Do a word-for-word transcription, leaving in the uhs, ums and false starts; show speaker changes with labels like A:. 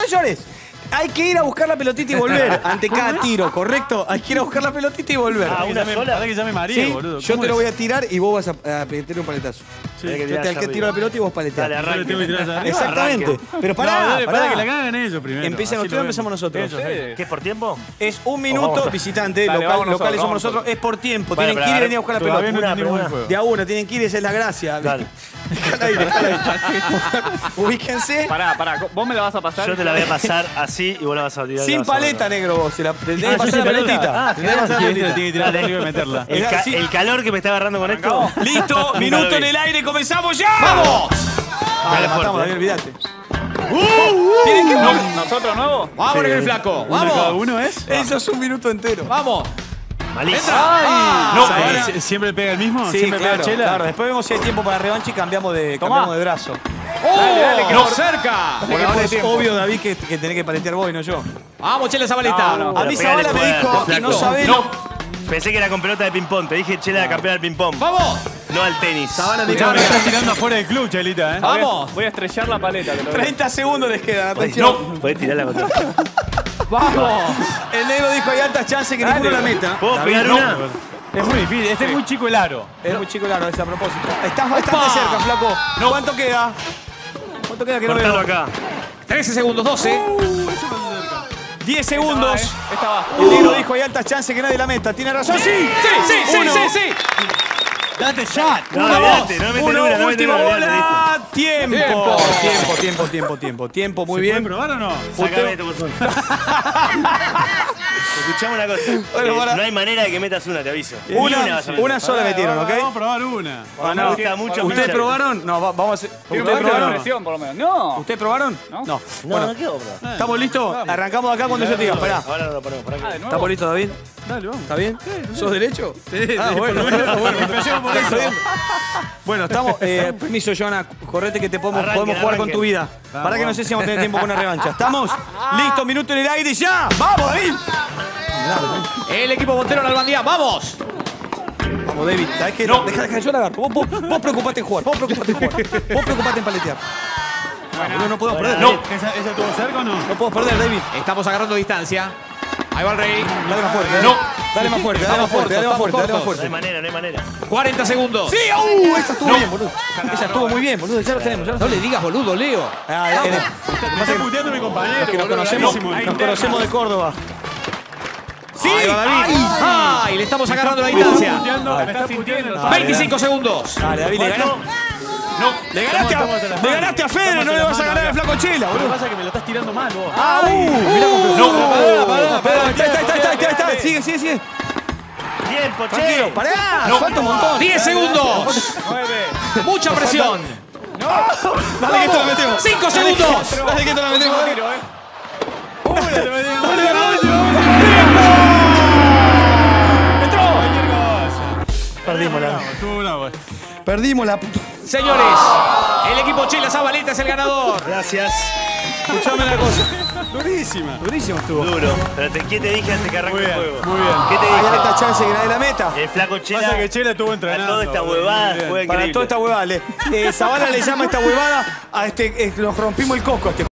A: No llores. Hay que ir a buscar la pelotita y volver ante cada tiro, ¿correcto? Hay que ir a buscar la pelotita y volver.
B: Ah, una sola.
C: Para que llame María,
A: ¿Sí?
C: boludo.
A: Yo te
C: es?
A: lo voy a tirar y vos vas a, a meter un paletazo.
B: Sí,
A: Yo te al que tiro la pelota y vos paleteás.
B: Dale, arranque.
C: Yo le tengo que tirar allá arriba.
A: Exactamente.
B: Arranque.
A: Pero pará,
C: no, dale,
A: pará.
C: pará, que la cagan ellos primero.
A: Empiezan
C: así
A: ustedes
C: lo
A: o empezamos
C: vemos.
A: nosotros.
C: Ellos, ellos.
B: ¿Qué es por tiempo?
A: Es un minuto,
B: vamos.
A: visitante,
D: Dale,
A: local,
D: vamos
A: locales somos
D: nosotros,
A: nosotros. Es por tiempo.
B: Vale,
A: Tienen que ir y
B: pero
A: venir a buscar la
C: Todavía
A: pelota.
C: no entendimos
B: una,
C: el juego.
A: De a uno, tienen que ir, esa es la gracia.
B: Dale.
A: Déjala ahí, déjala ahí. Ubíquense.
D: Pará, pará. ¿Vos me la vas a pasar?
B: Yo te la voy a pasar así y vos la vas a tirar.
A: Sin
B: la vas a
A: paleta,
B: mandar.
A: negro, vos. Se la, te tenés
B: Ah,
A: que pasar
B: yo
A: la
B: sin pelota.
A: pelotita.
B: Ah,
A: Te tenés que pasar la
C: Sí, este
A: pelotita.
C: tiene que tirar
B: Dale.
C: arriba y meterla.
B: El, ca-
A: Sí.
B: el calor que me está agarrando con esto.
A: Listo,
B: Nunca
A: minuto
B: lo
A: en
B: vi.
A: el aire, comenzamos ya.
E: ¡Vamos!
A: Ah,
B: Dale
A: la matamos,
B: fuerte.
A: Daniel, olvídate. Tienen que
D: No, ¿nosotros nuevo?
E: ¡Vamos, Negro y Flaco!
C: ¿Uno de cada
E: ¡Vamos!
C: uno es?
A: Eso es un minuto entero.
E: ¡Vamos!
B: Malísimo.
C: No,
A: Zavala.
C: eh, ¿siempre pega el mismo?
A: Sí,
C: ¿Siempre
A: claro,
C: pega Chela?
A: claro. Después vemos si hay tiempo para revancha y cambiamos de,
D: Tomá.
A: cambiamos de brazo.
E: ¡Oh!
D: Dale, dale, que
E: ¡No!
D: por-
E: ¡Cerca!
A: Por ahora es obvio, David, que, que tenés que paletear vos y no yo.
E: ¡Vamos, Chela Zabaleta!
D: No, no.
A: A mí
B: Pero pegale
A: Zavala me
B: fuerte,
A: dijo que
B: flaco.
A: no sabe.
B: No. Pensé que era con pelota de ping-pong. Te dije, Chela, campeona del ping-pong.
E: ¡Vamos!
B: No al tenis.
A: Zavala me
C: Ya
A: dijo
C: me estás tirando afuera del club, Chelita, ¿eh?
D: Voy a-
E: ¡Vamos!
D: Voy a estrellar la paleta. te lo digo.
A: treinta segundos les quedan, atención.
B: No. Podés tirar la contra.
E: ¡Vamos!
A: El negro dijo hay altas chances que ninguno la meta.
B: ¿Puedo
A: David,
B: pegar
A: no.
B: una?
C: Es muy difícil. Este es muy chico el aro.
A: Es muy chico claro, es a propósito. Estás bastante
E: ¡Opa!
A: cerca, flaco. ¿Cuánto queda? ¿Cuánto queda que no
B: Cortalo
A: veo?
B: acá.
E: trece segundos, doce.
A: diez segundos.
D: Esta va, eh. Esta va.
A: El negro dijo hay altas chances que nadie la meta. ¿Tiene razón? ¡Sí!
E: ¡Sí, sí, sí,
A: Uno.
E: sí, sí!
C: Date shot.
B: No,
A: Uno,
B: olvidate, no me metes
A: uno,
B: una, no me metes
A: última
B: una, olvidate,
A: bola. Tiempo.
E: Tiempo.
A: Tiempo, tiempo, tiempo, tiempo. Tiempo, muy
C: ¿Se
A: bien.
C: puede probar o no?
B: Sacame esto, por favor. Escuchame una cosa.
A: Bueno,
B: Eh,
A: para-
B: no hay manera de que metas una, te aviso. Ni
A: Una,
B: vas a meter.
A: una sola metieron, ¿ok?
C: Vamos a probar una.
B: Ah, me gusta mucho.
A: ¿Ustedes
B: mucho.
A: probaron? No, va- vamos a hacer. ¿Ustedes
D: Probar con
A: probaron?
D: presión, por lo menos. No.
A: ¿Ustedes probaron?
D: ¿No?
A: No.
B: No,
A: Bueno,
B: no quiero probar.
A: ¿estamos listos? Arrancamos de acá cuando yo te diga. Esperá.
B: Ahora no lo ponemos. ¿Para
D: Ah,
B: qué?
D: de nuevo.
A: ¿Estamos listos, David?
C: Dale, vamos.
A: ¿Está bien? ¿Sos derecho?
C: Sí,
A: Ah,
C: sí,
A: bueno,
C: por lo menos.
A: bueno, bueno.
C: Empecemos por
A: Está
C: eso.
A: jodiendo. Bueno, estamos. Eh, permiso, Joana. Correte que te podemos,
B: Arranquen,
A: podemos jugar con
B: arranquen.
A: tu vida. Para que no sé si vamos a tener tiempo con una revancha. ¿Estamos? Listo, minuto en el aire y ya. ¡Vamos, David!
E: El equipo Montero en Albandía, ¡vamos!
A: Vamos, David. ¿Sabes qué? No. Deja, deja, yo la agarro. Vos, vos, vos preocupate en jugar. Vos preocupate en jugar. Vos preocupate en paletear. No, no podemos perder.
B: No.
C: ¿Esa, ¿Esa estuvo cerca o no?
A: No podemos perder, David.
E: Estamos agarrando distancia. Ahí va el rey.
A: Dale más fuerte. Dale.
E: No.
A: Dale más fuerte, dale más
E: Estamos
A: fuerte, dale más
E: cortos,
A: fuerte, dale más
E: estamos
B: No hay
A: fuerte.
B: manera, no hay manera.
E: cuarenta segundos.
A: ¡Sí! ¡Uh! Esa estuvo bien, boludo. Esa estuvo muy bien, boludo. Ya lo tenemos, ya lo
E: No
A: tenemos.
E: le digas boludo, Leo.
A: Ah, eh, eh,
C: Me está puteando mi compañero.
A: que nos
C: boludo,
A: conocemos,
C: bravísimo.
A: nos conocemos de Córdoba. ¡Sí!
E: Ahí va David.
A: ¡Ay!
E: ¡Ay! Le estamos agarrando la
C: Me está
E: distancia.
C: puteando, me
D: Está
C: está puteando.
D: sintiendo.
E: veinticinco segundos.
A: Dale, David, le ganaste.
B: No.
A: Le ganaste,
C: Estamos- estamos
A: a,
C: en las
A: le
C: manos.
A: ganaste a Fede,
C: Estamos
A: no
C: en
A: le
C: las
A: vas a
C: manos
A: ganar al
C: acá.
A: Flaco Chela,
C: Lo que
A: boludo.
C: pasa es que me lo estás tirando mal, vos.
A: ¡Ah! ¡Uh! Mirá cómo-
B: No.
A: Pará, pará, pará. Está, está, está, está, está, está. Sigue, sigue, sigue.
B: Tiempo, che.
A: Tranquilo, pará.
B: No.
A: Falta un montón.
E: diez segundos.
D: Nueve.
E: Mucha presión.
A: Dale que esto lo metemos.
E: cinco segundos.
A: Dale que esto lo metemos. Dale.
D: Tiro, eh.
A: Dale, dale, dale. Perdimos la.
C: Estuvo bravo.
A: Perdimos la.
E: Señores, el equipo Chela Zabaleta es el ganador.
B: Gracias.
A: Escuchame una cosa.
C: Durísima.
A: Durísimo estuvo.
B: Duro. Pero te, ¿qué te dije antes que arranque
C: Muy
B: el
C: bien,
B: juego?
C: muy bien.
B: ¿Qué te
A: Hay
B: dije?
A: alta chance que nadie la meta.
B: El flaco Chela.
C: Pasa que Chela estuvo
B: A
C: entrenando.
B: toda esta
C: boludo.
B: huevada
C: Muy bien.
B: fue
A: Para
B: increíble.
A: toda esta huevada. le- eh, Zavala le llama a esta huevada a este. eh, nos rompimos el coco a este.